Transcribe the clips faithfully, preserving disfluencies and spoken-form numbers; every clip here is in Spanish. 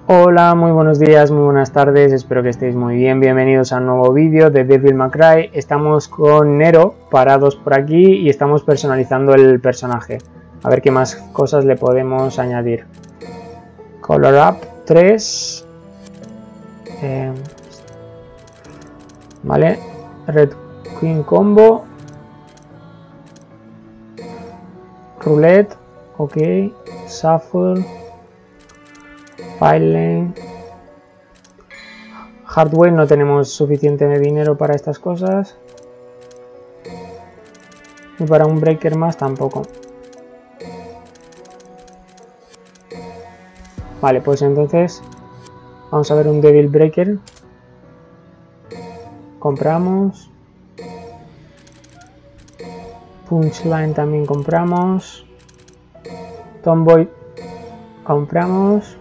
Hola, muy buenos días, muy buenas tardes, espero que estéis muy bien. Bienvenidos a un nuevo vídeo de Devil May Cry. Estamos con Nero parados por aquí y estamos personalizando el personaje. A ver qué más cosas le podemos añadir. Color Up tres. Eh, vale, Red Queen Combo. Roulette, ok. Shuffle. File. Hardware, no tenemos suficiente dinero para estas cosas. Y para un breaker más tampoco. Vale, pues entonces vamos a ver un Devil Breaker. Compramos. Punchline también compramos. Tomboy compramos.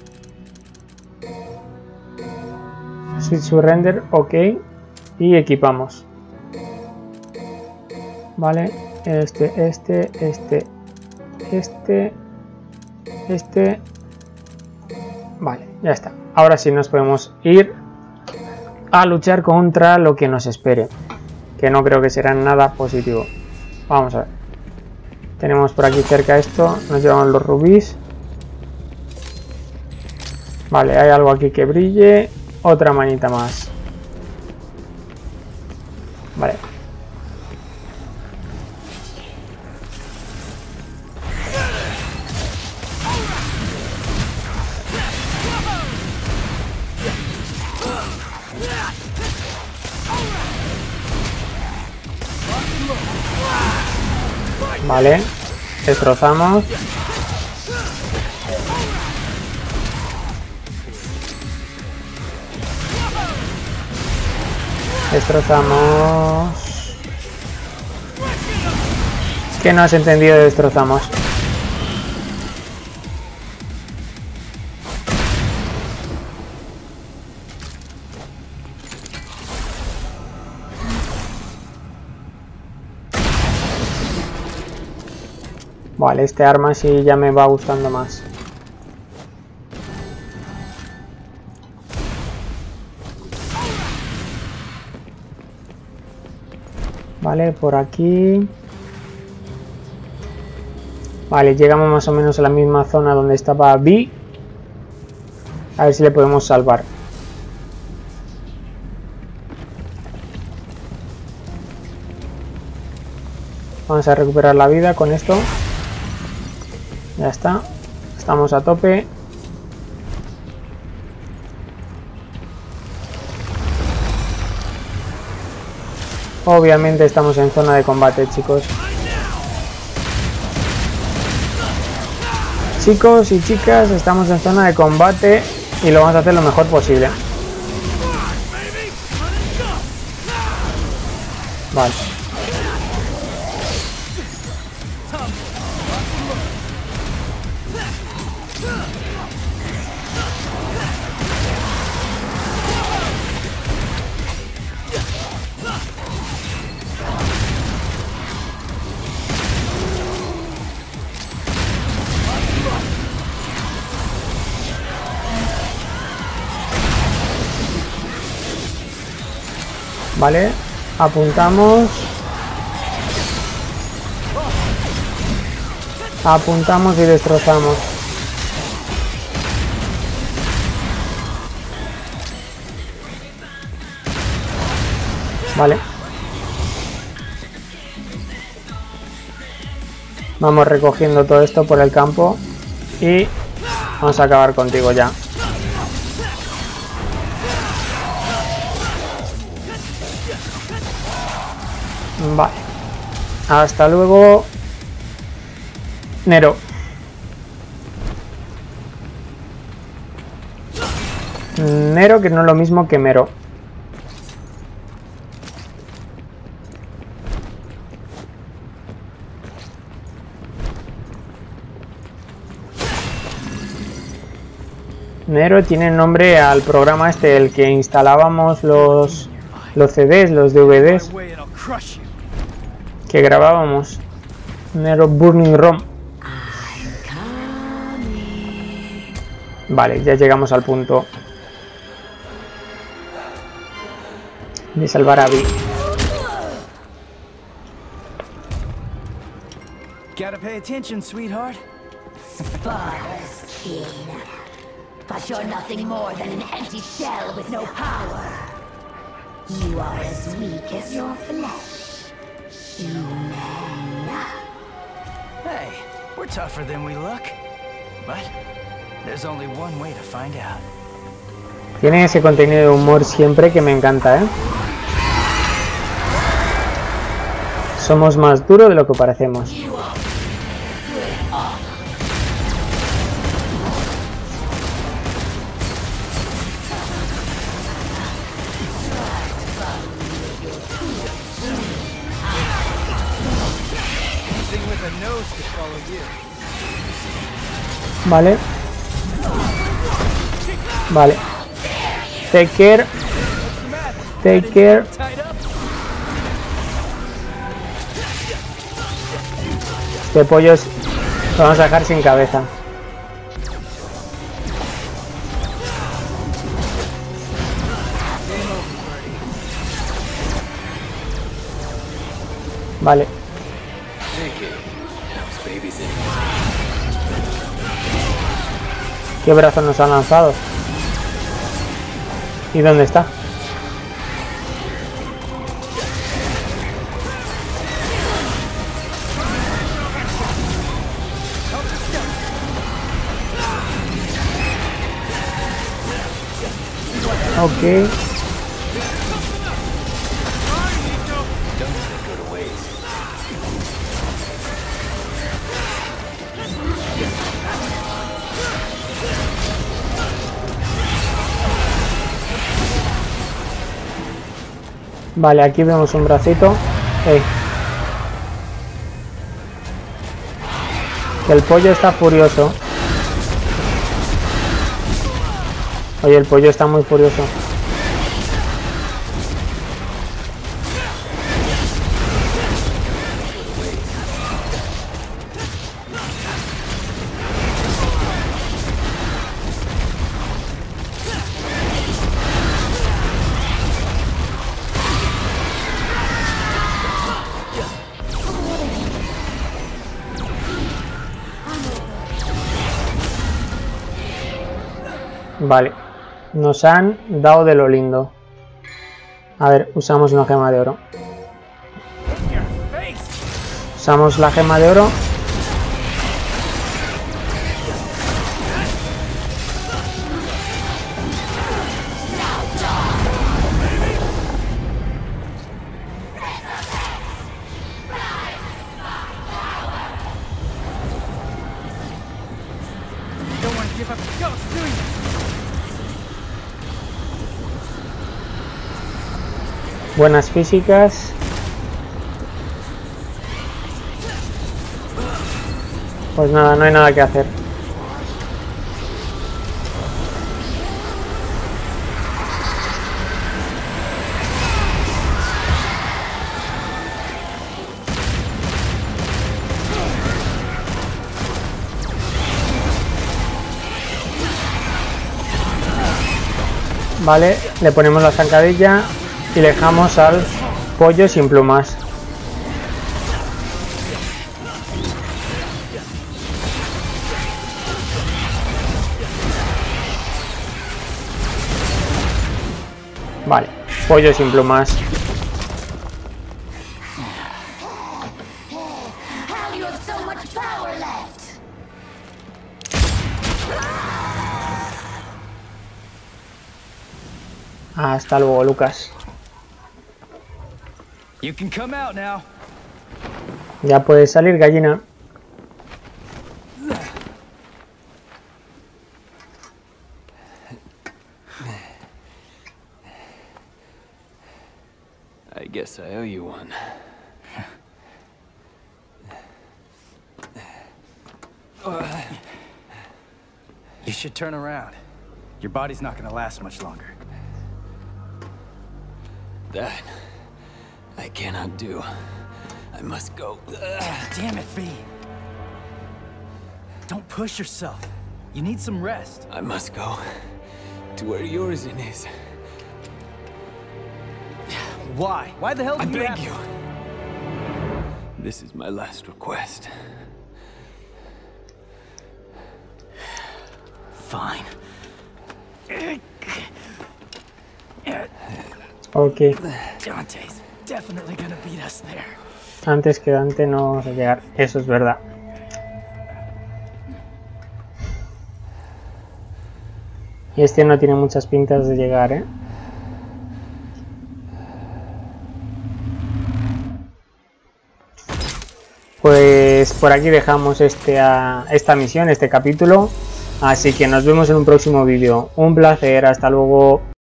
Switch Surrender, ok. Y equipamos. Vale, este, este, este, este, este. Vale, ya está. Ahora sí nos podemos ir a luchar contra lo que nos espere. Que no creo que será nada positivo. Vamos a ver. Tenemos por aquí cerca esto. Nos llevamos los rubíes. Vale, hay algo aquí que brille. Otra manita más. Vale. Vale. Destrozamos. Destrozamos. ¿Qué no has entendido de destrozamos? Vale, este arma sí ya me va gustando más. Vale, por aquí. Vale, llegamos más o menos a la misma zona donde estaba B. A ver si le podemos salvar. Vamos a recuperar la vida con esto. Ya está. Estamos a tope. Obviamente estamos en zona de combate, chicos. Chicos y chicas, estamos en zona de combate y lo vamos a hacer lo mejor posible. Vale. Vale, apuntamos. Apuntamos y destrozamos. Vale. Vamos recogiendo todo esto por el campo y vamos a acabar contigo ya. Vale. Hasta luego, Nero. Nero, que no es lo mismo que Mero. Nero tiene nombre al programa este, el que instalábamos los, los C Ds, los D V Ds que grabábamos. Nero Burning ROM. Vale, ya llegamos al punto de salvar a Vi. Gotta pay attention, sweetheart. Spark's keen. But you're nothing more than an empty shell with no power. You are as weak as your flesh. Human. Hey, we're tougher than we look. But there's only one way to find out. Tiene ese contenido de humor siempre que me encanta, ¿eh? Somos más duros de lo que parecemos. Vale. Vale. Take care. Take care. Este pollo es... lo vamos a dejar sin cabeza. Vale. ¿Qué brazo nos han lanzado? ¿Y dónde está? Ok. Vale, aquí vemos un bracito. Hey. Que el pollo está furioso. Oye, el pollo está muy furioso. Vale, nos han dado de lo lindo. A ver, usamos una gema de oro. Usamos la gema de oro. Buenas físicas. Pues nada, no hay nada que hacer. Vale, le ponemos la zancadilla y le dejamos al pollo sin plumas. Vale, pollo sin plumas. Hasta luego, Lucas. You can come out now. Ya puedes salir, gallina. I guess I owe you one. You should turn around. Your body's not gonna last much longer. That I cannot do. I must go. Damn it, V. Don't push yourself. You need some rest. I must go to where Urizen is. Why? Why the hell do I you beg have you. This is my last request. Fine. Ok. Dante's definitely gonna beat us there. Antes que Dante no vamos a llegar. Eso es verdad. Y este no tiene muchas pintas de llegar, ¿eh? Pues por aquí dejamos este, a, esta misión, este capítulo. Así que nos vemos en un próximo vídeo. Un placer, hasta luego.